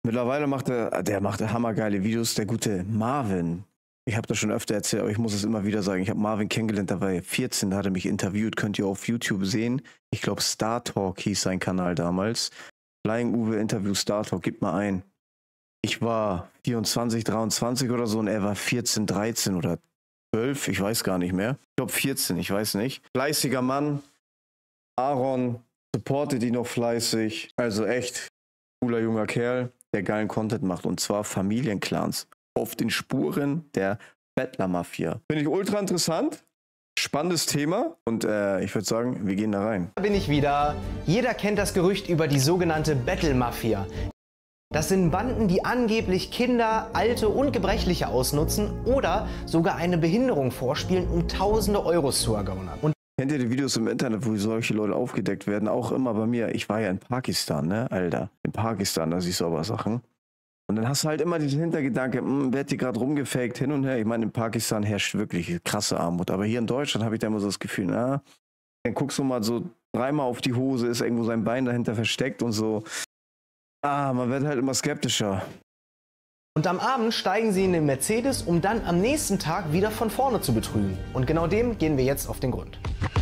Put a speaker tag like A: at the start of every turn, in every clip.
A: Mittlerweile macht der macht hammergeile Videos, der gute Marvin. Ich habe das schon öfter erzählt, aber ich muss es immer wieder sagen. Ich habe Marvin kennengelernt, da war er 14, da hat er mich interviewt, könnt ihr auf YouTube sehen. Ich glaube, Star Talk hieß sein Kanal damals. Flying Uwe Interview Star Talk, gib mal ein. Ich war 24, 23 oder so und er war 14, 13 oder 12, ich weiß gar nicht mehr. Ich glaube 14, ich weiß nicht. Fleißiger Mann. Aaron supportet ihn noch fleißig. Also echt cooler junger Kerl, der geilen Content macht. Und zwar Familienclans auf den Spuren der Bettler-Mafia. Finde ich ultra interessant. Spannendes Thema. Und ich würde sagen, wir gehen da rein.
B: Da bin ich wieder. Jeder kennt das Gerücht über die sogenannte Bettel-Mafia. Das sind Banden, die angeblich Kinder, Alte und Gebrechliche ausnutzen oder sogar eine Behinderung vorspielen, um tausende Euros zu ergaunern. Und
A: kennt ihr die Videos im Internet, wo solche Leute aufgedeckt werden? Auch immer bei mir. Ich war ja in Pakistan, ne, Alter. In Pakistan, da siehst du aber Sachen. Und dann hast du halt immer diesen Hintergedanke, wird die gerade rumgefaked hin und her. Ich meine, in Pakistan herrscht wirklich krasse Armut. Aber hier in Deutschland habe ich da immer so das Gefühl, na, dann guckst du mal so dreimal auf die Hose, ist irgendwo sein Bein dahinter versteckt und so. Man wird halt immer skeptischer.
B: Und am Abend steigen sie in den Mercedes, um dann am nächsten Tag wieder von vorne zu betrügen. Und genau dem gehen wir jetzt auf den Grund.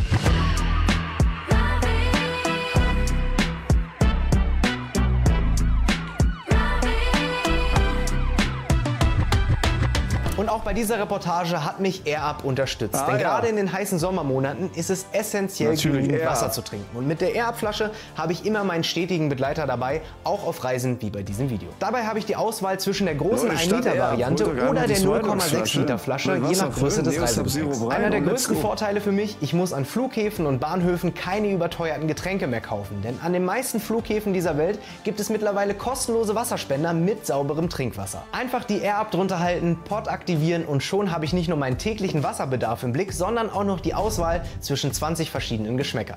B: Und auch bei dieser Reportage hat mich AirUp unterstützt. Denn gerade in den heißen Sommermonaten ist es essentiell, genügend Wasser zu trinken. Und mit der AirUp-Flasche habe ich immer meinen stetigen Begleiter dabei, auch auf Reisen wie bei diesem Video. Dabei habe ich die Auswahl zwischen der großen 1-Liter-Variante oder der 0,6-Liter-Flasche, je nach Größe des Reisegepäcks. Einer der größten Vorteile für mich, ich muss an Flughäfen und Bahnhöfen keine überteuerten Getränke mehr kaufen. Denn an den meisten Flughäfen dieser Welt gibt es mittlerweile kostenlose Wasserspender mit sauberem Trinkwasser. Einfach die AirUp drunter halten, Pod aktivieren und schon habe ich nicht nur meinen täglichen Wasserbedarf im Blick, sondern auch noch die Auswahl zwischen 20 verschiedenen Geschmäckern.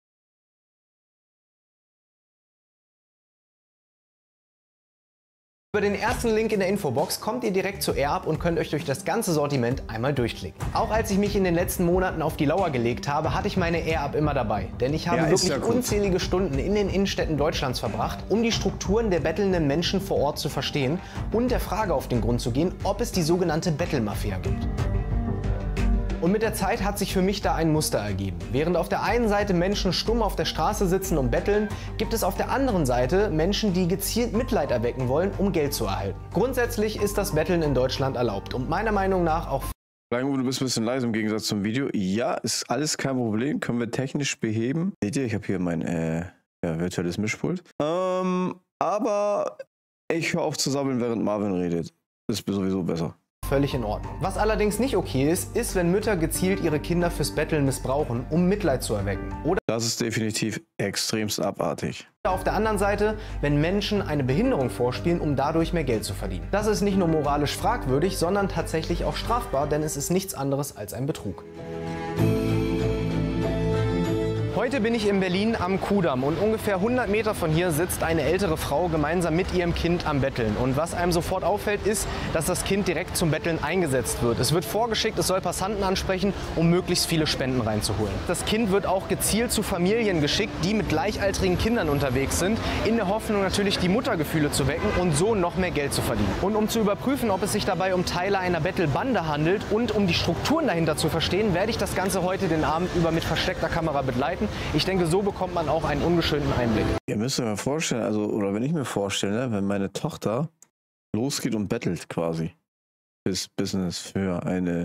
B: Über den ersten Link in der Infobox kommt ihr direkt zu AirUp und könnt euch durch das ganze Sortiment einmal durchklicken. Auch als ich mich in den letzten Monaten auf die Lauer gelegt habe, hatte ich meine AirUp immer dabei. Denn ich habe wirklich unzählige Stunden in den Innenstädten Deutschlands verbracht, um die Strukturen der bettelnden Menschen vor Ort zu verstehen und der Frage auf den Grund zu gehen, ob es die sogenannte Bettel-Mafia gibt. Und mit der Zeit hat sich für mich da ein Muster ergeben. Während auf der einen Seite Menschen stumm auf der Straße sitzen und betteln, gibt es auf der anderen Seite Menschen, die gezielt Mitleid erwecken wollen, um Geld zu erhalten. Grundsätzlich ist das Betteln in Deutschland erlaubt und meiner Meinung nach auch...
A: Du bist ein bisschen leise im Gegensatz zum Video. Ja, ist alles kein Problem, können wir technisch beheben. Seht ihr, ich habe hier mein virtuelles Mischpult. Aber ich höre auf zu sabbeln, während Marvin redet. Ist sowieso besser.
B: Völlig in Ordnung. Was allerdings nicht okay ist, ist, wenn Mütter gezielt ihre Kinder fürs Betteln missbrauchen, um Mitleid zu erwecken. Oder
A: das ist definitiv extremst abartig.
B: auf der anderen Seite, wenn Menschen eine Behinderung vorspielen, um dadurch mehr Geld zu verdienen. Das ist nicht nur moralisch fragwürdig, sondern tatsächlich auch strafbar, denn es ist nichts anderes als ein Betrug. Heute bin ich in Berlin am Kudamm und ungefähr 100 Meter von hier sitzt eine ältere Frau gemeinsam mit ihrem Kind am Betteln. Und was einem sofort auffällt, ist, dass das Kind direkt zum Betteln eingesetzt wird. Es wird vorgeschickt, es soll Passanten ansprechen, um möglichst viele Spenden reinzuholen. Das Kind wird auch gezielt zu Familien geschickt, die mit gleichaltrigen Kindern unterwegs sind, in der Hoffnung natürlich die Muttergefühle zu wecken und so noch mehr Geld zu verdienen. Und um zu überprüfen, ob es sich dabei um Teile einer Bettelbande handelt und um die Strukturen dahinter zu verstehen, werde ich das Ganze heute den Abend über mit versteckter Kamera begleiten. Ich denke, so bekommt man auch einen ungeschönten Einblick.
A: Ihr müsst euch mal vorstellen, oder wenn ich mir vorstelle, wenn meine Tochter losgeht und bettelt quasi fürs Business, für eine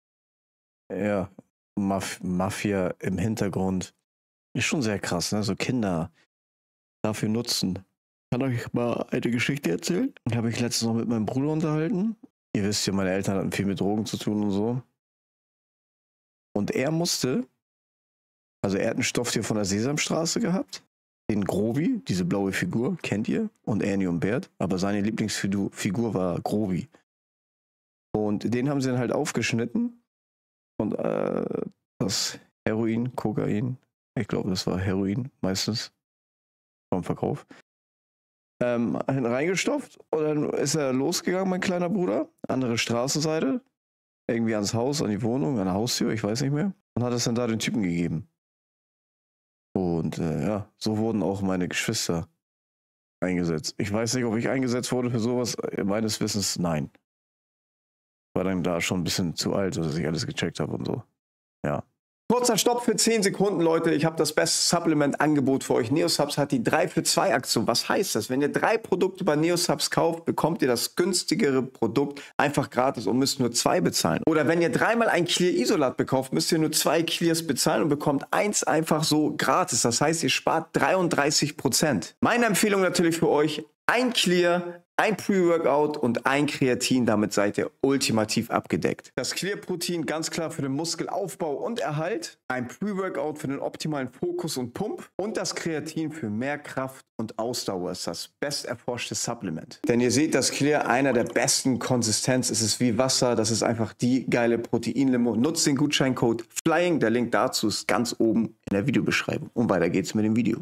A: Mafia im Hintergrund, ist schon sehr krass, ne? So Kinder dafür nutzen. Ich kann euch mal eine Geschichte erzählen. Die habe ich letztens noch mit meinem Bruder unterhalten. Ihr wisst ja, meine Eltern hatten viel mit Drogen zu tun und so. Und er hat ein Stofftier von der Sesamstraße gehabt, den Grobi, diese blaue Figur, kennt ihr, und Ernie und Bert, aber seine Lieblingsfigur war Grobi. Und den haben sie dann halt aufgeschnitten und das Heroin, Kokain, ich glaube, das war Heroin meistens vom Verkauf, reingestopft und dann ist er losgegangen, mein kleiner Bruder, andere Straßenseite, irgendwie ans Haus, an die Wohnung, an der Haustür, ich weiß nicht mehr, und hat es dann da den Typen gegeben. Und so wurden auch meine Geschwister eingesetzt. Ich weiß nicht, ob ich eingesetzt wurde für sowas. Meines Wissens nein. War dann da schon ein bisschen zu alt, dass ich alles gecheckt habe und so. Ja. Kurzer Stopp für 10 Sekunden, Leute. Ich habe das beste Supplement-Angebot für euch. Neosubs hat die 3-für-2-Aktion. Was heißt das? Wenn ihr 3 Produkte bei Neosubs kauft, bekommt ihr das günstigere Produkt einfach gratis und müsst nur 2 bezahlen. Oder wenn ihr 3-mal ein Clear Isolat bekauft, müsst ihr nur 2 Clears bezahlen und bekommt 1 einfach so gratis. Das heißt, ihr spart 33%. Meine Empfehlung natürlich für euch: ein Clear, ein Pre-Workout und ein Kreatin, damit seid ihr ultimativ abgedeckt. Das Clear-Protein ganz klar für den Muskelaufbau und Erhalt, ein Pre-Workout für den optimalen Fokus und Pump und das Kreatin für mehr Kraft und Ausdauer ist das best erforschte Supplement. Denn ihr seht, das Clear einer der besten Konsistenz, es ist wie Wasser, das ist einfach die geile Proteinlimo. Nutzt den Gutscheincode FLYING, der Link dazu ist ganz oben in der Videobeschreibung. Und weiter geht's mit dem Video.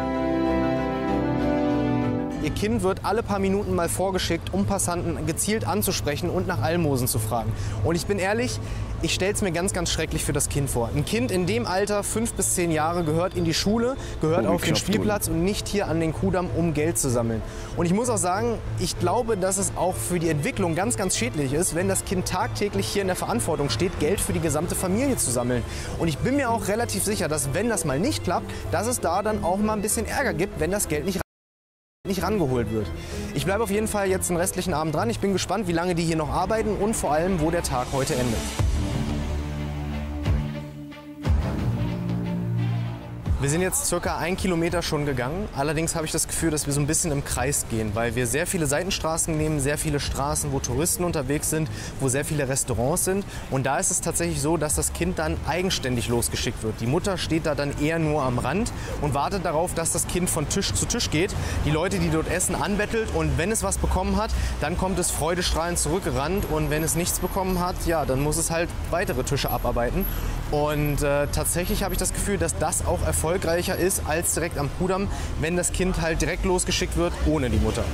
B: Ihr Kind wird alle paar Minuten mal vorgeschickt, um Passanten gezielt anzusprechen und nach Almosen zu fragen. Und ich bin ehrlich, ich stelle es mir ganz, ganz schrecklich für das Kind vor. Ein Kind in dem Alter, 5 bis 10 Jahre, gehört in die Schule, gehört auf den Spielplatz und nicht hier an den Kudamm, um Geld zu sammeln. Und ich muss auch sagen, ich glaube, dass es auch für die Entwicklung ganz, ganz schädlich ist, wenn das Kind tagtäglich hier in der Verantwortung steht, Geld für die gesamte Familie zu sammeln. Und ich bin mir auch relativ sicher, dass wenn das mal nicht klappt, dass es da dann auch mal ein bisschen Ärger gibt, wenn das Geld nicht rangeholt wird. Ich bleibe auf jeden Fall jetzt den restlichen Abend dran. Ich bin gespannt, wie lange die hier noch arbeiten und vor allem, wo der Tag heute endet. Wir sind jetzt circa 1 Kilometer schon gegangen. Allerdings habe ich das Gefühl, dass wir so ein bisschen im Kreis gehen, weil wir sehr viele Seitenstraßen nehmen, sehr viele Straßen, wo Touristen unterwegs sind, wo sehr viele Restaurants sind. Und da ist es tatsächlich so, dass das Kind dann eigenständig losgeschickt wird. Die Mutter steht da dann eher nur am Rand und wartet darauf, dass das Kind von Tisch zu Tisch geht, die Leute, die dort essen, anbettelt und wenn es was bekommen hat, dann kommt es freudestrahlend zurückgerannt und wenn es nichts bekommen hat, ja, dann muss es halt weitere Tische abarbeiten. Und tatsächlich habe ich das Gefühl, dass das auch erfolgreicher ist als direkt am Kudamm, wenn das Kind halt direkt losgeschickt wird, ohne die Mutter.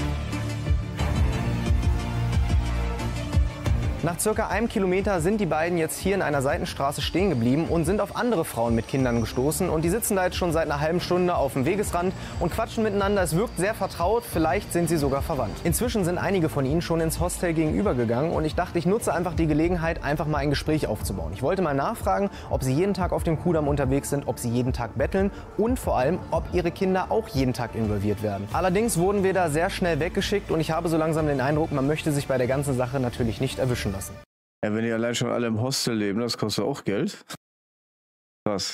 B: Nach circa 1 Kilometer sind die beiden jetzt hier in einer Seitenstraße stehen geblieben und sind auf andere Frauen mit Kindern gestoßen. Und die sitzen da jetzt schon seit einer halben Stunde auf dem Wegesrand und quatschen miteinander. Es wirkt sehr vertraut, vielleicht sind sie sogar verwandt. Inzwischen sind einige von ihnen schon ins Hostel gegenüber gegangen und ich dachte, ich nutze einfach die Gelegenheit, einfach mal ein Gespräch aufzubauen. Ich wollte mal nachfragen, ob sie jeden Tag auf dem Kudamm unterwegs sind, ob sie jeden Tag betteln und vor allem, ob ihre Kinder auch jeden Tag involviert werden. Allerdings wurden wir da sehr schnell weggeschickt und ich habe so langsam den Eindruck, man möchte sich bei der ganzen Sache natürlich nicht erwischen lassen.
A: Ja, wenn die allein schon alle im Hostel leben, das kostet auch Geld. Krass.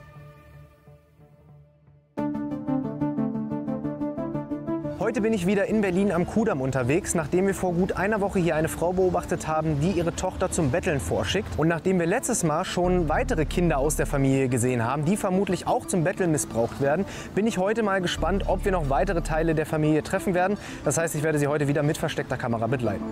B: Heute bin ich wieder in Berlin am Kudamm unterwegs, nachdem wir vor gut einer Woche hier eine Frau beobachtet haben, die ihre Tochter zum Betteln vorschickt. Und nachdem wir letztes Mal schon weitere Kinder aus der Familie gesehen haben, die vermutlich auch zum Betteln missbraucht werden, bin ich heute mal gespannt, ob wir noch weitere Teile der Familie treffen werden. Das heißt, ich werde sie heute wieder mit versteckter Kamera begleiten.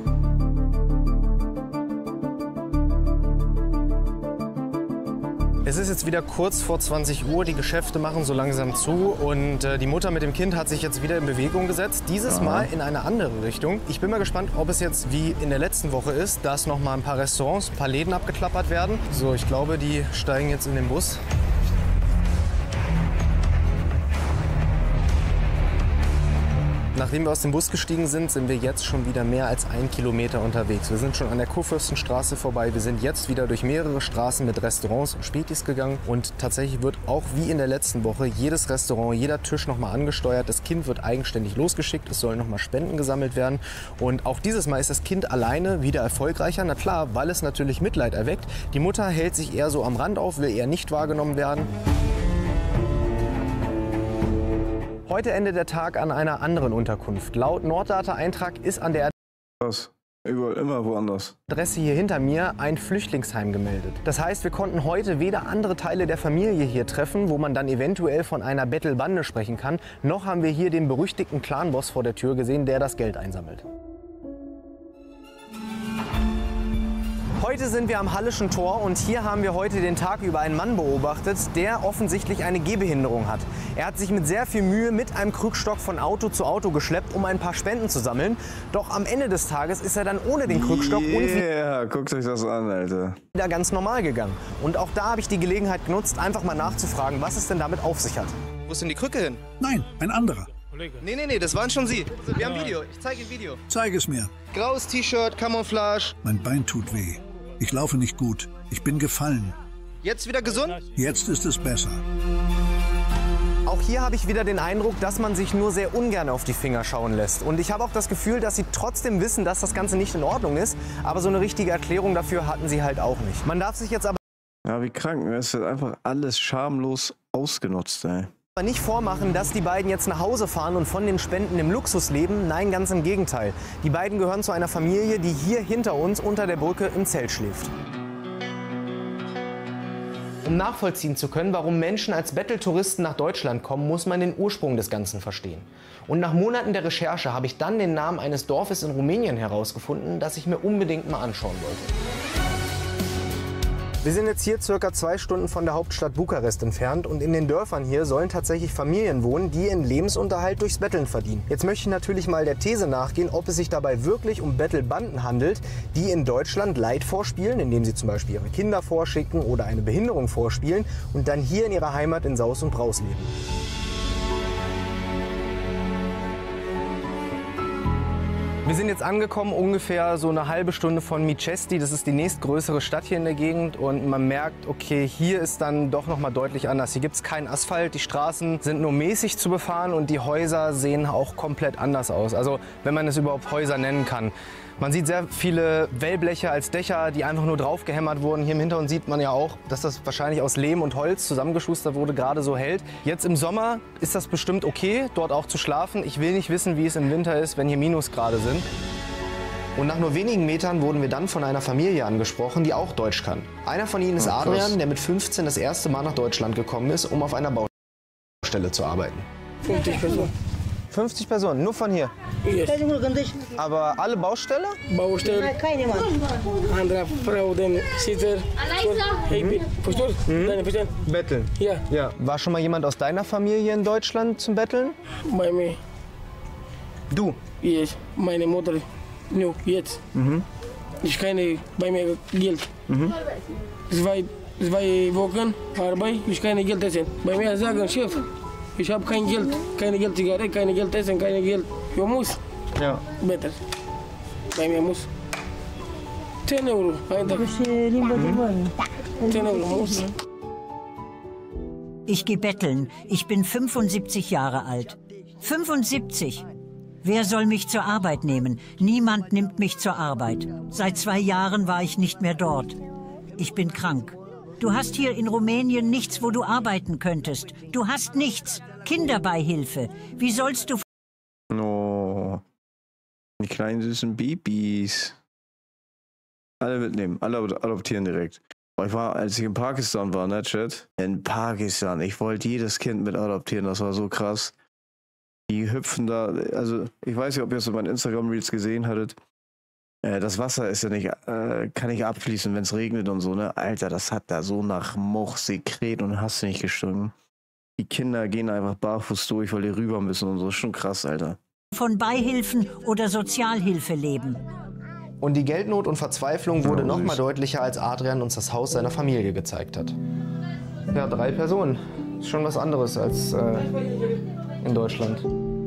B: Es ist jetzt wieder kurz vor 20 Uhr, die Geschäfte machen so langsam zu und die Mutter mit dem Kind hat sich jetzt wieder in Bewegung gesetzt, dieses Mal in eine andere Richtung. Ich bin mal gespannt, ob es jetzt wie in der letzten Woche ist, dass noch mal ein paar Restaurants, ein paar Läden abgeklappert werden. So, ich glaube, die steigen jetzt in den Bus. Nachdem wir aus dem Bus gestiegen sind, sind wir jetzt schon wieder mehr als 1 Kilometer unterwegs. Wir sind schon an der Kurfürstenstraße vorbei. Wir sind jetzt wieder durch mehrere Straßen mit Restaurants und Spätis gegangen. Und tatsächlich wird auch wie in der letzten Woche jedes Restaurant, jeder Tisch nochmal angesteuert. Das Kind wird eigenständig losgeschickt. Es sollen nochmal Spenden gesammelt werden. Und auch dieses Mal ist das Kind alleine wieder erfolgreicher. Na klar, weil es natürlich Mitleid erweckt. Die Mutter hält sich eher so am Rand auf, will eher nicht wahrgenommen werden. Heute endet der Tag an einer anderen Unterkunft. Laut Norddata-Eintrag ist an der
A: Überall immer woanders.
B: Adresse hier hinter mir ein Flüchtlingsheim gemeldet. Das heißt, wir konnten heute weder andere Teile der Familie hier treffen, wo man dann eventuell von einer Bettelbande sprechen kann, noch haben wir hier den berüchtigten Clanboss vor der Tür gesehen, der das Geld einsammelt. Heute sind wir am Hallischen Tor und hier haben wir heute den Tag über einen Mann beobachtet, der offensichtlich eine Gehbehinderung hat. Er hat sich mit sehr viel Mühe mit einem Krückstock von Auto zu Auto geschleppt, um ein paar Spenden zu sammeln. Doch am Ende des Tages ist er dann ohne den Krückstock und
A: guckt euch das an, Alter.
B: Wieder ganz normal gegangen. Und auch da habe ich die Gelegenheit genutzt, einfach mal nachzufragen, was es denn damit auf sich hat.
C: Wo ist denn die Krücke hin?
D: Nein, ein anderer.
B: Nee, das waren schon Sie. Wir haben Video. Ich zeige Ihnen Video.
C: Zeig es mir.
B: Graues T-Shirt, Camouflage.
C: Mein Bein tut weh. Ich laufe nicht gut. Ich bin gefallen.
B: Jetzt wieder gesund?
C: Jetzt ist es besser.
B: Auch hier habe ich wieder den Eindruck, dass man sich nur sehr ungern auf die Finger schauen lässt. Und ich habe auch das Gefühl, dass sie trotzdem wissen, dass das Ganze nicht in Ordnung ist. Aber so eine richtige Erklärung dafür hatten sie halt auch nicht. Man darf sich jetzt aber
A: Ja, wie krank. Es wird einfach alles schamlos ausgenutzt, ey.
B: nicht vormachen, dass die beiden jetzt nach Hause fahren und von den Spenden im Luxus leben. Nein, ganz im Gegenteil. Die beiden gehören zu einer Familie, die hier hinter uns unter der Brücke im Zelt schläft. Um nachvollziehen zu können, warum Menschen als Betteltouristen nach Deutschland kommen, muss man den Ursprung des Ganzen verstehen. Und nach Monaten der Recherche habe ich dann den Namen eines Dorfes in Rumänien herausgefunden, das ich mir unbedingt mal anschauen wollte. Wir sind jetzt hier circa 2 Stunden von der Hauptstadt Bukarest entfernt und in den Dörfern hier sollen tatsächlich Familien wohnen, die ihren Lebensunterhalt durchs Betteln verdienen. Jetzt möchte ich natürlich mal der These nachgehen, ob es sich dabei wirklich um Bettelbanden handelt, die in Deutschland Leid vorspielen, indem sie zum Beispiel ihre Kinder vorschicken oder eine Behinderung vorspielen und dann hier in ihrer Heimat in Saus und Braus leben. Wir sind jetzt angekommen, ungefähr so eine halbe Stunde von Micesti. Das ist die nächstgrößere Stadt hier in der Gegend. Und man merkt, okay, hier ist dann doch noch mal deutlich anders. Hier gibt es keinen Asphalt, die Straßen sind nur mäßig zu befahren und die Häuser sehen auch komplett anders aus. Also wenn man es überhaupt Häuser nennen kann. Man sieht sehr viele Wellbleche als Dächer, die einfach nur drauf gehämmert wurden. Hier im Hintergrund sieht man ja auch, dass das wahrscheinlich aus Lehm und Holz zusammengeschustert wurde, gerade so hält. Jetzt im Sommer ist das bestimmt okay, dort auch zu schlafen. Ich will nicht wissen, wie es im Winter ist, wenn hier Minusgrade sind. Und nach nur wenigen Metern wurden wir dann von einer Familie angesprochen, die auch Deutsch kann. Einer von ihnen ist Adrian, der mit 15 das erste Mal nach Deutschland gekommen ist, um auf einer Baustelle zu arbeiten.
D: 50 Personen.
B: 50 Personen, nur von hier?
D: Yes.
B: Aber alle Baustelle?
D: Baustelle, andere Frau, den Sitter, verstehst?
B: Betteln?
D: Ja,
B: Ja. War schon mal jemand aus deiner Familie in Deutschland zum Betteln?
D: bei mir,
B: Du?
D: yes, meine Mutter, nur jetzt. Ich keine bei mir Geld. Zwei Wochen Arbeit, ich keine Geld essen. Bei mir sagen, Chef, ich habe kein Geld, keine Geld Zigarette, keine Geld essen, keine Geld. Ich muss,
B: Ja.
D: besser. Bei mir muss 10 Euro ein Tag. 10 Euro muss.
E: Ich gehe betteln. Ich bin 75 Jahre alt. 75! Wer soll mich zur Arbeit nehmen? Niemand nimmt mich zur Arbeit. Seit 2 Jahren war ich nicht mehr dort. Ich bin krank. Du hast hier in Rumänien nichts, wo du arbeiten könntest. Du hast nichts. Kinderbeihilfe. Wie sollst du...
A: Oh. Die kleinen süßen Babys. Alle mitnehmen, alle adoptieren direkt. Ich war, als ich in Pakistan war, ne, Chat? In Pakistan. Ich wollte jedes Kind mit adoptieren, das war so krass. Die hüpfen da, also ich weiß nicht, ob ihr es in meinen Instagram-Reels gesehen hattet. Das Wasser ist ja nicht, kann nicht abfließen, wenn es regnet und so, ne? Alter, das hat da so nach Moch, Sekret und hast du nicht gestunken. Die Kinder gehen einfach barfuß durch, weil die rüber müssen und so. Ist schon krass, Alter.
E: von Beihilfen oder Sozialhilfe leben?
B: Und die Geldnot und Verzweiflung wurde noch mal deutlicher, als Adrian uns das Haus seiner Familie gezeigt hat. Ja, 3 Personen. Ist schon was anderes als in Deutschland.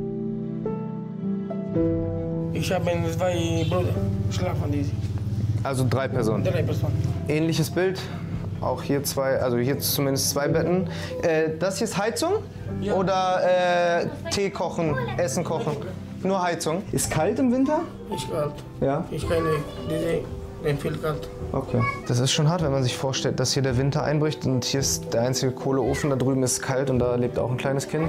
D: Ich habe 2 Brüder, schlafen die.
B: Also 3 Personen.
D: 3 Personen.
B: Ähnliches Bild. Auch hier 2, also hier zumindest 2 Betten. Das hier ist Heizung?
D: Ja.
B: Oder Tee kochen, Essen kochen? Nur Heizung. Ist kalt im Winter?
D: Ich kalt.
B: Ja.
D: Ich kann den viel kalt.
B: Okay. Das ist schon hart, wenn man sich vorstellt, dass hier der Winter einbricht und hier ist der einzige Kohleofen, da drüben ist kalt und da lebt auch ein kleines Kind.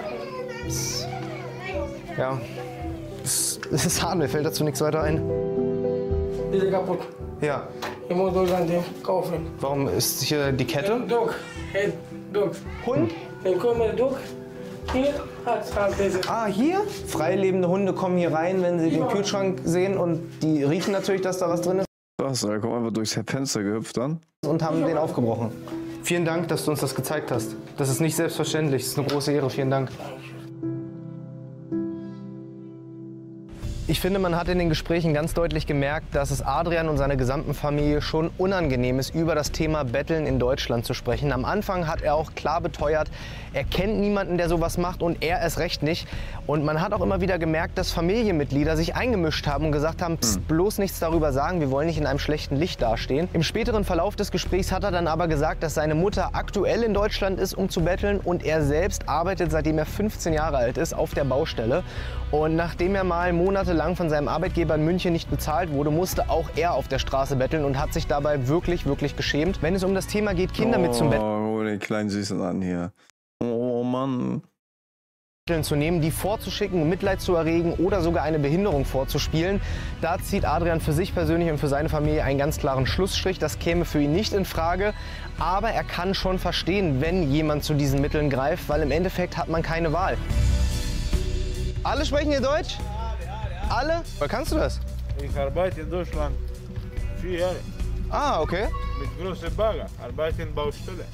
B: Ja. Es ist hart, mir fällt dazu nichts weiter ein.
D: Die ist kaputt.
B: Ja.
D: Ich muss Deutschland kaufen.
B: Warum ist hier die Kette?
D: Dog. Hey, Dog.
B: Hund?
D: Dann kommt der Dog. Hier hat diese.
B: Ah, hier? Freilebende Hunde kommen hier rein, wenn sie den Kühlschrank sehen und die riechen natürlich, dass da was drin ist
A: Was, er kommt einfach durchs Fenster gehüpft dann?
B: und haben den aufgebrochen. Vielen Dank, dass du uns das gezeigt hast. Das ist nicht selbstverständlich, das ist eine große Ehre. Vielen Dank. Ich finde, man hat in den Gesprächen ganz deutlich gemerkt, dass es Adrian und seiner gesamten Familie schon unangenehm ist, über das Thema Betteln in Deutschland zu sprechen. Am Anfang hat er auch klar beteuert, er kennt niemanden, der sowas macht und er erst recht nicht. Und man hat auch immer wieder gemerkt, dass Familienmitglieder sich eingemischt haben und gesagt haben, psst, bloß nichts darüber sagen, wir wollen nicht in einem schlechten Licht dastehen. Im späteren Verlauf des Gesprächs hat er dann aber gesagt, dass seine Mutter aktuell in Deutschland ist, um zu betteln, und er selbst arbeitet, seitdem er 15 Jahre alt ist, auf der Baustelle. Und nachdem er mal monatelang von seinem Arbeitgeber in München nicht bezahlt wurde, musste auch er auf der Straße betteln und hat sich dabei wirklich, wirklich geschämt. Wenn es um das Thema geht, Kinder mit zum Betteln
A: Oh, den kleinen Süßen an hier. Oh Mann.
B: zu nehmen, die vorzuschicken, um Mitleid zu erregen oder sogar eine Behinderung vorzuspielen, da zieht Adrian für sich persönlich und für seine Familie einen ganz klaren Schlussstrich. Das käme für ihn nicht in Frage, aber er kann schon verstehen, wenn jemand zu diesen Mitteln greift, weil im Endeffekt hat man keine Wahl. Alle sprechen hier Deutsch? Alle? Woher kannst du das?
F: Ich arbeite in Deutschland 4 Jahre.
B: Ah, okay.
F: Mit großen Bagger, arbeite in Baustelle.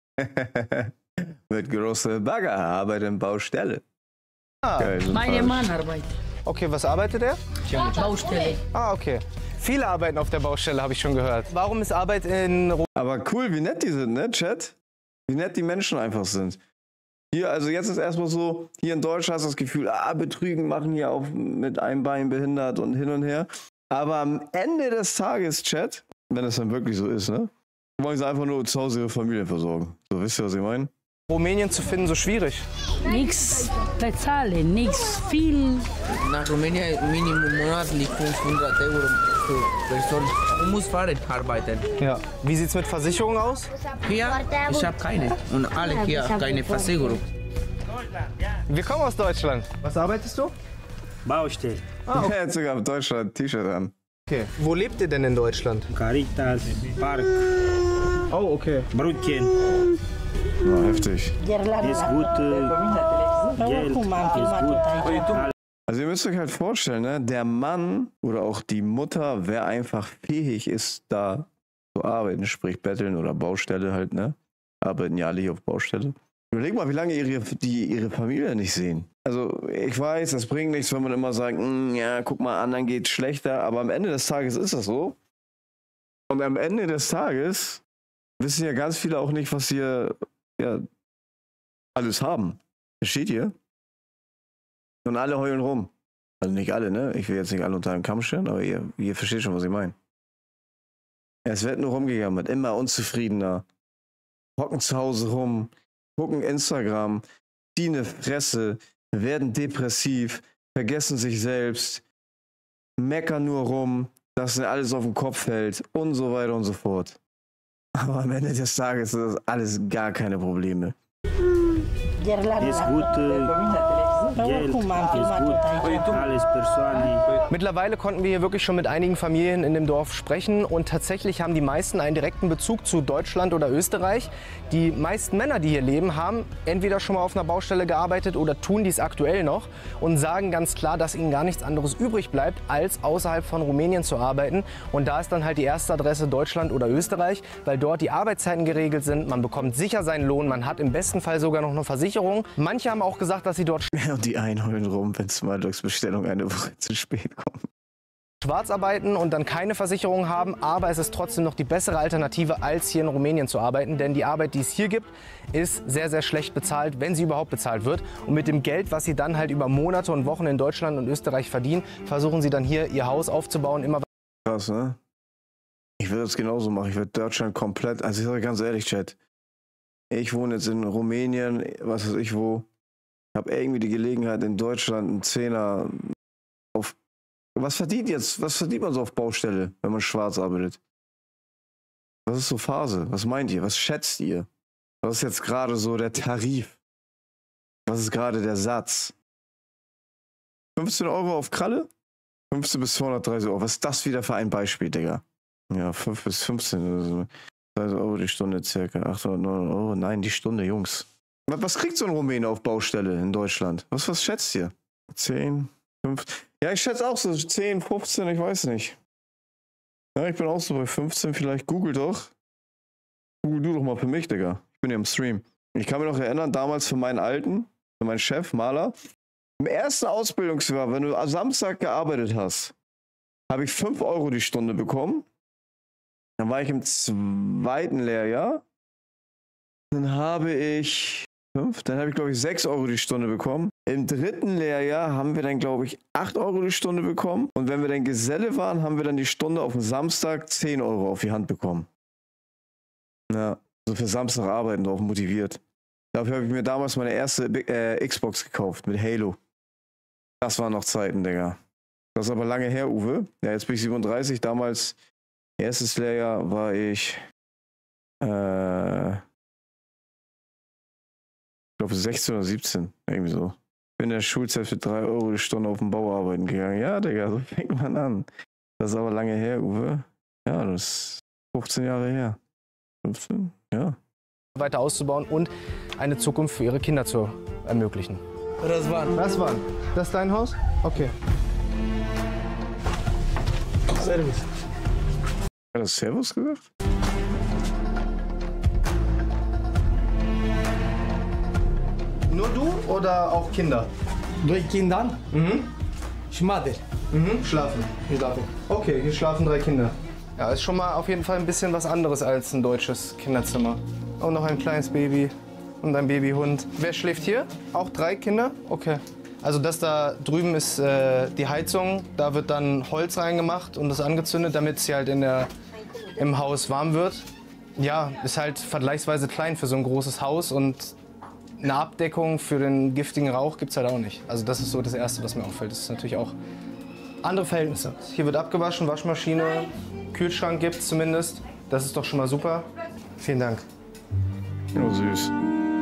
A: Mit großer Bagger, arbeitet in Baustelle. Geil,
G: Mein Mann arbeitet.
B: Okay, was arbeitet er?
G: Baustelle.
B: Ah, okay. Viele arbeiten auf der Baustelle, habe ich schon gehört. Warum ist Arbeit in
A: Aber cool, wie nett die sind, ne, Chat? Wie nett die Menschen einfach sind. Hier, also jetzt ist erstmal so, hier in Deutschland hast du das Gefühl, Betrügen machen hier auch mit einem Bein behindert und hin und her. Aber am Ende des Tages, Chat, wenn es dann wirklich so ist, ne, wollen sie einfach nur zu Hause ihre Familie versorgen. So, wisst ihr, was ich meine?
B: Rumänien zu finden so schwierig?
G: Nichts bezahlen, nichts viel.
H: Nach Rumänien Minimum monatlich 500 € für Person. Man muss fahren, arbeiten.
B: Ja. Wie sieht's mit Versicherung aus?
H: Hier, ich habe keine. Und alle hier haben keine Versicherung.
B: Wir kommen aus Deutschland. Was arbeitest du?
F: Baustelle.
B: Ah, okay.
A: Er hat sogar in Deutschland ein T-Shirt an.
B: Okay. Wo lebt ihr denn in Deutschland?
F: Caritas, Park,
B: Oh, okay.
F: Brötchen.
A: Ja, heftig.
F: Ist gut, Geld, ist gut.
A: Also ihr müsst euch halt vorstellen, ne, der Mann oder auch die Mutter, wer einfach fähig ist, da zu arbeiten, sprich Betteln oder Baustelle halt, ne? Arbeiten ja alle hier auf Baustelle. Überleg mal, wie lange ihre Familie nicht sehen. Also ich weiß, das bringt nichts, wenn man immer sagt, ja, guck mal, anderen geht's schlechter, aber am Ende des Tages ist das so. Und am Ende des Tages wissen ja ganz viele auch nicht, was sie ja alles haben. Versteht ihr? Und alle heulen rum. Also nicht alle, ne? Ich will jetzt nicht alle unter einen Kamm stellen, aber ihr versteht schon, was ich meine. Es wird nur rumgejammert, immer unzufriedener. Hocken zu Hause rum, gucken Instagram, ziehen eine Fresse, werden depressiv, vergessen sich selbst, meckern nur rum, dass ihnen alles auf den Kopf fällt und so weiter und so fort. Aber am Ende des Tages ist das alles gar keine Probleme.
F: Ist gut, Geld, ist gut, alles Personen.
B: Mittlerweile konnten wir hier wirklich schon mit einigen Familien in dem Dorf sprechen und tatsächlich haben die meisten einen direkten Bezug zu Deutschland oder Österreich. Die meisten Männer, die hier leben, haben entweder schon mal auf einer Baustelle gearbeitet oder tun dies aktuell noch und sagen ganz klar, dass ihnen gar nichts anderes übrig bleibt, als außerhalb von Rumänien zu arbeiten. Und da ist dann halt die erste Adresse Deutschland oder Österreich, weil dort die Arbeitszeiten geregelt sind, man bekommt sicher seinen Lohn, man hat im besten Fall sogar noch eine Versicherung. Manche haben auch gesagt, dass sie dort
A: Und die einholen rum, wenn es mal durchs Bestellung eine Woche zu spät kommt.
B: schwarz arbeiten und dann keine Versicherung haben, aber es ist trotzdem noch die bessere Alternative, als hier in Rumänien zu arbeiten, denn die Arbeit, die es hier gibt, ist sehr, sehr schlecht bezahlt, wenn sie überhaupt bezahlt wird. Und mit dem Geld, was sie dann halt über Monate und Wochen in Deutschland und Österreich verdienen, versuchen sie dann hier ihr Haus aufzubauen, immer
A: Krass, ne? Ich würde das genauso machen. Ich würde Deutschland komplett, also ich sage ganz ehrlich, Chat, ich wohne jetzt in Rumänien, was weiß ich wo, habe irgendwie die Gelegenheit in Deutschland einen Zehner auf. Was verdient man so auf Baustelle, wenn man schwarz arbeitet? Was ist so Phase? Was meint ihr? Was schätzt ihr? Was ist jetzt gerade so der Tarif? Was ist gerade der Satz? 15 € auf Kralle? 15 bis 230 €. Was ist das wieder für ein Beispiel, Digga? Ja, 5 bis 15. 30 € die Stunde circa. 800, 900 €. Nein, die Stunde, Jungs. Was kriegt so ein Rumäne auf Baustelle in Deutschland? Was schätzt ihr? 10, 5? Ja, ich schätze auch so 10, 15, ich weiß nicht. Ja, ich bin auch so bei 15 vielleicht. Google doch. Google du doch mal für mich, Digga. Ich bin ja im Stream. Ich kann mich noch erinnern, damals für meinen Alten, für meinen Chef, Maler, Im ersten Ausbildungsjahr, wenn du am Samstag gearbeitet hast, habe ich 5 Euro die Stunde bekommen. Dann war ich im zweiten Lehrjahr. Dann habe ich glaube ich 6 Euro die Stunde bekommen. Im dritten Lehrjahr haben wir dann, glaube ich, 8 Euro die Stunde bekommen. Und wenn wir dann Geselle waren, haben wir dann die Stunde auf dem Samstag 10 Euro auf die Hand bekommen. Ja, so für Samstag arbeiten, drauf motiviert. Dafür habe ich mir damals meine erste Xbox gekauft mit Halo. Das waren noch Zeiten, Digga. Das ist aber lange her, Uwe. Ja, jetzt bin ich 37. Damals, erstes Lehrjahr, war ich ich glaube 16 oder 17, irgendwie so. Bin in der Schulzeit für 3 Euro die Stunde auf dem Bau arbeiten gegangen. Ja, Digga, so fängt man an. Das ist aber lange her, Uwe. Ja, das ist 15 Jahre her. 15, ja.
B: Weiter auszubauen und eine Zukunft für ihre Kinder zu ermöglichen. Das ist dein Haus? Okay.
A: Servus. Hat das Servus gesagt?
B: Nur du oder auch Kinder?
I: 3 Kinder. Schmatter.
B: Schlafen. Okay, hier schlafen 3 Kinder. Ja, ist schon mal auf jeden Fall ein bisschen was anderes als ein deutsches Kinderzimmer. Und noch ein kleines Baby und ein Babyhund. Wer schläft hier? Auch 3 Kinder? Okay. Also das da drüben ist die Heizung. Da wird dann Holz reingemacht und das angezündet, damit es hier halt im Haus warm wird. Ja, ist halt vergleichsweise klein für so ein großes Haus und eine Abdeckung für den giftigen Rauch gibt es halt auch nicht. Also das ist so das Erste, was mir auffällt. Das ist natürlich auch andere Verhältnisse. Hier wird abgewaschen, Waschmaschine, Kühlschrank gibt es zumindest. Das ist doch schon mal super. Vielen Dank.
A: Oh, süß.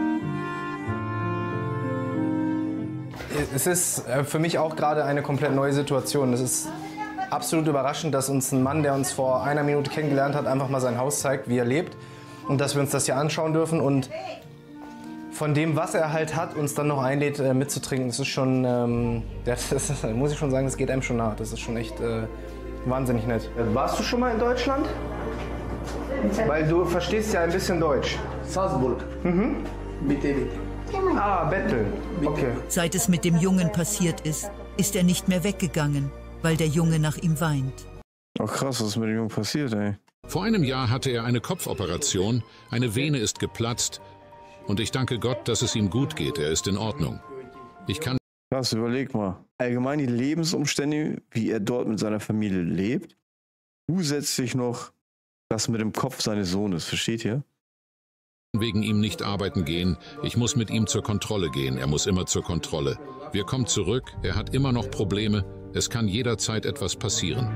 B: Es ist für mich auch gerade eine komplett neue Situation. Es ist absolut überraschend, dass uns ein Mann, der uns vor einer Minute kennengelernt hat, einfach mal sein Haus zeigt, wie er lebt. Und dass wir uns das hier anschauen dürfen und von dem, was er halt hat, uns dann noch einlädt, mitzutrinken. Das ist schon, das muss ich schon sagen, das geht einem schon nah. Das ist schon echt wahnsinnig nett. Warst du schon mal in Deutschland? Weil du verstehst ja ein bisschen Deutsch.
I: Salzburg. Bitte.
B: Ah, Betteln. Okay.
J: Seit es mit dem Jungen passiert ist, ist er nicht mehr weggegangen, weil der Junge nach ihm weint.
A: Ach krass, was ist mit dem Jungen passiert, ey?
K: Vor einem Jahr hatte er eine Kopfoperation, eine Vene ist geplatzt und ich danke Gott, dass es ihm gut geht, er ist in Ordnung. Ich kann...
A: Krass, überleg mal. Allgemein die Lebensumstände, wie er dort mit seiner Familie lebt. Zusätzlich noch das mit dem Kopf seines Sohnes, versteht ihr?
K: Wegen ihm nicht arbeiten gehen, ich muss mit ihm zur Kontrolle gehen, er muss immer zur Kontrolle. Wir kommen zurück, er hat immer noch Probleme, es kann jederzeit etwas passieren.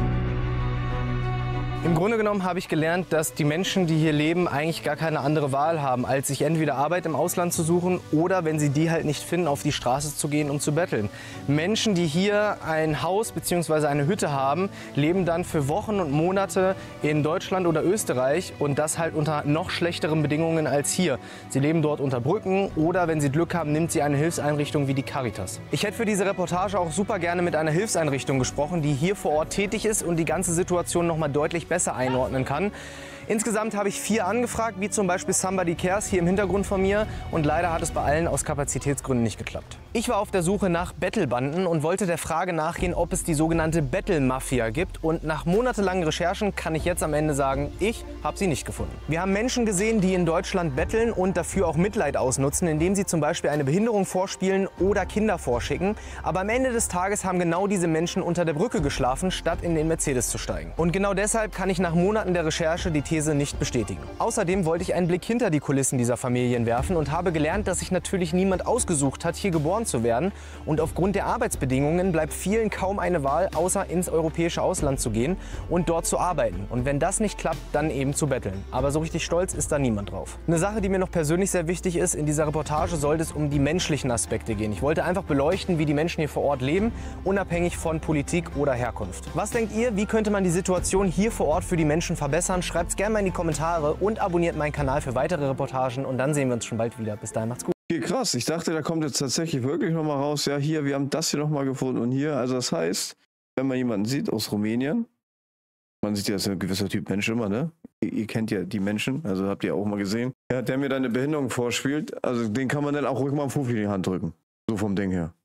B: Im Grunde genommen habe ich gelernt, dass die Menschen, die hier leben, eigentlich gar keine andere Wahl haben, als sich entweder Arbeit im Ausland zu suchen oder, wenn sie die halt nicht finden, auf die Straße zu gehen, um zu betteln. Menschen, die hier ein Haus bzw. eine Hütte haben, leben dann für Wochen und Monate in Deutschland oder Österreich und das halt unter noch schlechteren Bedingungen als hier. Sie leben dort unter Brücken oder, wenn sie Glück haben, nimmt sie eine Hilfseinrichtung wie die Caritas. Ich hätte für diese Reportage auch super gerne mit einer Hilfseinrichtung gesprochen, die hier vor Ort tätig ist und die ganze Situation noch mal deutlich besser einordnen kann. Insgesamt habe ich 4 angefragt, wie zum Beispiel Somebody Cares hier im Hintergrund von mir und leider hat es bei allen aus Kapazitätsgründen nicht geklappt. Ich war auf der Suche nach Bettelbanden und wollte der Frage nachgehen, ob es die sogenannte Bettelmafia gibt und nach monatelangen Recherchen kann ich jetzt am Ende sagen, ich habe sie nicht gefunden. Wir haben Menschen gesehen, die in Deutschland betteln und dafür auch Mitleid ausnutzen, indem sie zum Beispiel eine Behinderung vorspielen oder Kinder vorschicken, aber am Ende des Tages haben genau diese Menschen unter der Brücke geschlafen, statt in den Mercedes zu steigen. Und genau deshalb kann ich nach Monaten der Recherche die These nicht bestätigen. Außerdem wollte ich einen Blick hinter die Kulissen dieser Familien werfen und habe gelernt, dass sich natürlich niemand ausgesucht hat, hier geboren zu werden. Und aufgrund der Arbeitsbedingungen bleibt vielen kaum eine Wahl, außer ins europäische Ausland zu gehen und dort zu arbeiten. Und wenn das nicht klappt, dann eben zu betteln. Aber so richtig stolz ist da niemand drauf. Eine Sache, die mir noch persönlich sehr wichtig ist, in dieser Reportage sollte es um die menschlichen Aspekte gehen. Ich wollte einfach beleuchten, wie die Menschen hier vor Ort leben, unabhängig von Politik oder Herkunft. Was denkt ihr, wie könnte man die Situation hier vor Ort für die Menschen verbessern? Schreibt es gerne mal in die Kommentare und abonniert meinen Kanal für weitere Reportagen und dann sehen wir uns schon bald wieder. Bis dahin, macht's gut.
A: Okay, krass. Ich dachte, da kommt jetzt tatsächlich wirklich nochmal raus, ja hier, wir haben das hier nochmal gefunden und hier. Also das heißt, wenn man jemanden sieht aus Rumänien, man sieht ja, das ist ein gewisser Typ Mensch immer, ne? Ihr kennt ja die Menschen, also habt ihr auch mal gesehen. Ja, der mir dann eine Behinderung vorspielt, also den kann man dann auch ruhig mal einen Fuffi in die Hand drücken. So vom Ding her.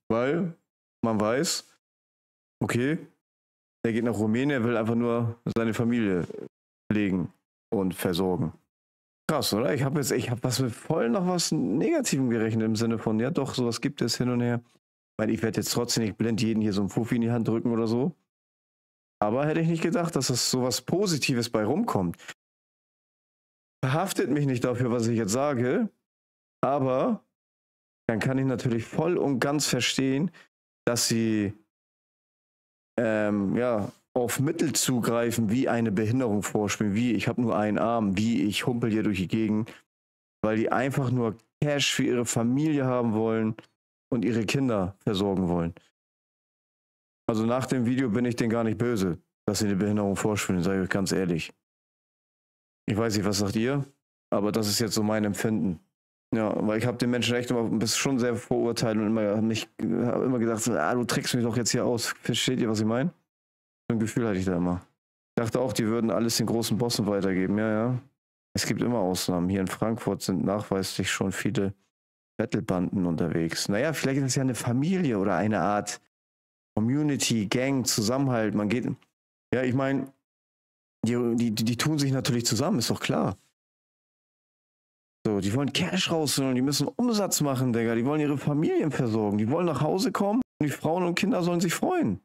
A: Weil man weiß, okay, der geht nach Rumänien, will einfach nur seine Familie pflegen und versorgen. Krass, oder? Ich habe voll noch was Negativem gerechnet im Sinne von, ja doch, sowas gibt es hin und her. Weil ich werde jetzt trotzdem nicht blind jeden hier so einen Fuffi in die Hand drücken oder so. Aber hätte ich nicht gedacht, dass das sowas Positives bei rumkommt. Verhaftet mich nicht dafür, was ich jetzt sage, aber dann kann ich natürlich voll und ganz verstehen, dass sie auf Mittel zugreifen, wie eine Behinderung vorspielen, wie ich habe nur einen Arm, wie ich humpel hier durch die Gegend, weil die einfach nur Cash für ihre Familie haben wollen und ihre Kinder versorgen wollen. Also nach dem Video bin ich denen gar nicht böse, dass sie eine Behinderung vorspielen, sage ich euch ganz ehrlich. Ich weiß nicht, was sagt ihr, aber das ist jetzt so mein Empfinden. Ja, weil ich habe den Menschen echt immer schon sehr verurteilt und immer gedacht, du trickst mich doch jetzt hier aus. Versteht ihr, was ich meine? So ein Gefühl hatte ich da immer. Ich dachte auch, die würden alles den großen Bossen weitergeben. Ja. Es gibt immer Ausnahmen. Hier in Frankfurt sind nachweislich schon viele Battlebanden unterwegs. Naja, vielleicht ist es ja eine Familie oder eine Art Community, Gang, Zusammenhalt. Man geht. Ja, ich meine, die tun sich natürlich zusammen, ist doch klar. So, die wollen Cash rausholen, die müssen Umsatz machen, Digga. Die wollen ihre Familien versorgen. Die wollen nach Hause kommen und die Frauen und Kinder sollen sich freuen.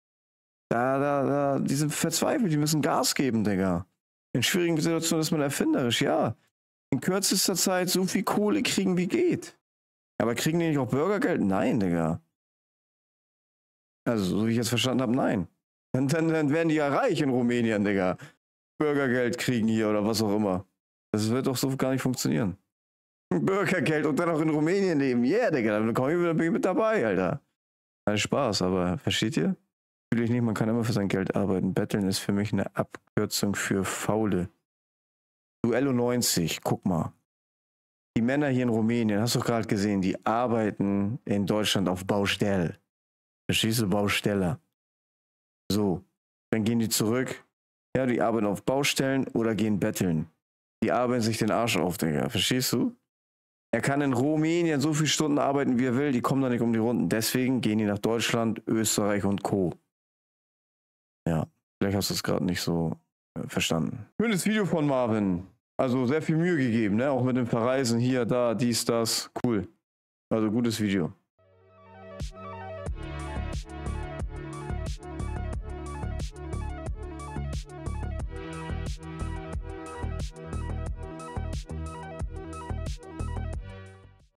A: Die sind verzweifelt, die müssen Gas geben, Digga. In schwierigen Situationen ist man erfinderisch, ja. In kürzester Zeit so viel Kohle kriegen, wie geht. Aber kriegen die nicht auch Bürgergeld? Nein, Digga. Also, so wie ich jetzt verstanden habe, nein. Dann werden die ja reich in Rumänien, Digga. Bürgergeld kriegen hier oder was auch immer. Das wird doch so gar nicht funktionieren. Bürgergeld und dann auch in Rumänien leben. Yeah, Digga, dann bin ich mit dabei, Alter. Kein Spaß, aber versteht ihr? Natürlich nicht, man kann immer für sein Geld arbeiten. Betteln ist für mich eine Abkürzung für Faule. Duello 90, guck mal. Die Männer hier in Rumänien, hast du gerade gesehen, die arbeiten in Deutschland auf Baustelle. Verstehst du? Baustelle. So, dann gehen die zurück. Ja, die arbeiten auf Baustellen oder gehen betteln. Die arbeiten sich den Arsch auf, Digga. Verstehst du? Er kann in Rumänien so viele Stunden arbeiten, wie er will. Die kommen da nicht um die Runden. Deswegen gehen die nach Deutschland, Österreich und Co. Ja, vielleicht hast du es gerade nicht so verstanden. Schönes Video von Marvin. Also sehr viel Mühe gegeben, ne? Auch mit dem Verreisen hier, da, dies, das. Cool. Also gutes Video.